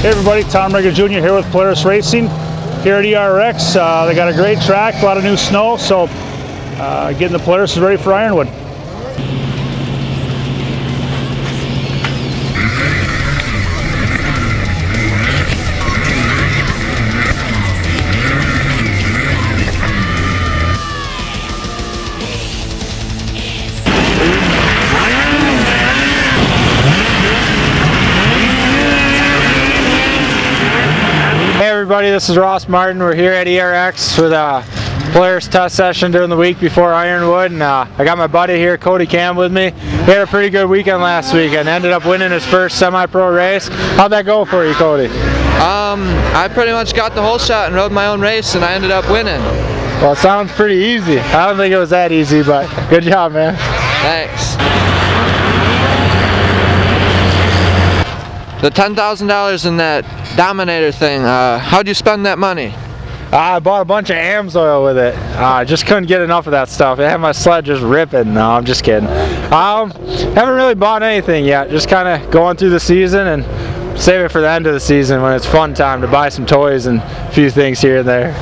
Hey everybody, Tom Reger Jr. here with Polaris Racing here at ERX. They got a great track, a lot of new snow, so getting the Polaris ready for Ironwood. Hey everybody, this is Ross Martin. We're here at ERX with a Polaris test session during the week before Ironwood, and I got my buddy here, Cody Camp, with me. He had a pretty good weekend last weekend. Ended up winning his first semi-pro race. How'd that go for you, Cody? I pretty much got the whole shot and rode my own race, and I ended up winning. Well, it sounds pretty easy. I don't think it was that easy, but good job, man. Thanks. The $10,000 in that Dominator thing, how'd you spend that money? I bought a bunch of AMSOIL with it. I just couldn't get enough of that stuff. It had my sled just ripping. No, I'm just kidding. Haven't really bought anything yet. Just kind of going through the season and save it for the end of the season when it's fun time to buy some toys and a few things here and there.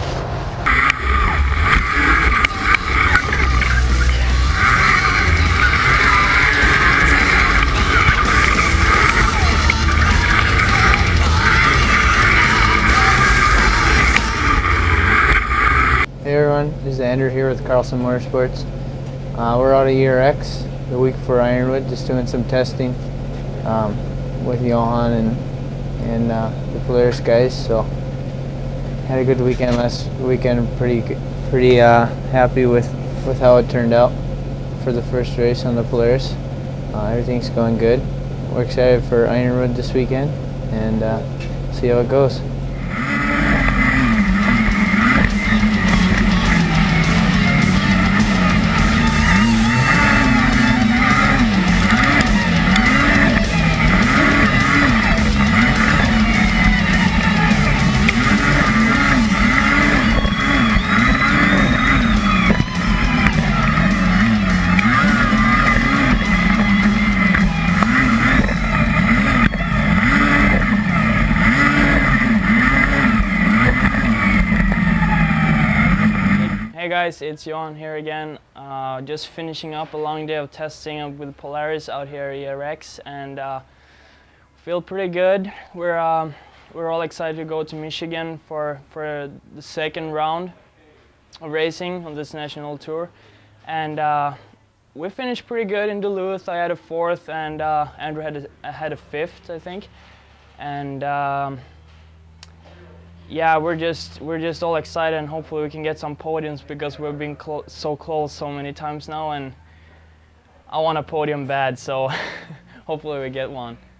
Hey everyone, this is Andrew here with Carlson Motorsports. We're out of ERX the week before Ironwood, just doing some testing with Johan and the Polaris guys. So had a good weekend last weekend. Pretty happy with how it turned out for the first race on the Polaris. Everything's going good. We're excited for Ironwood this weekend and see how it goes. Hey guys, it's Johan here again. Just finishing up a long day of testing with Polaris out here at ERX, and feel pretty good. We're all excited to go to Michigan for the second round of racing on this national tour, and we finished pretty good in Duluth. I had a fourth, and Andrew had a fifth, I think, and. Yeah, we're just all excited, and hopefully we can get some podiums because we've been so close so many times now, and I want a podium bad, so hopefully we get one.